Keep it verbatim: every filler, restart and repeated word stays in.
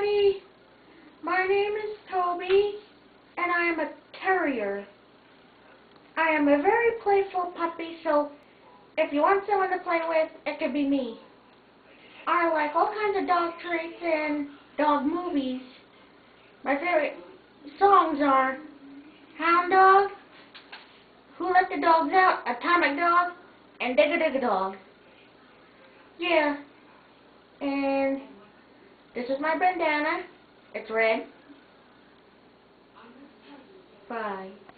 everybody. My name is Toby, and I am a terrier. I am a very playful puppy, so if you want someone to play with, it could be me. I like all kinds of dog treats and dog movies. My favorite songs are Hound Dog, Who Let the Dogs Out, Atomic Dog, and Digga Digga Dog. Yeah. And this is my bandana. It's red. Bye.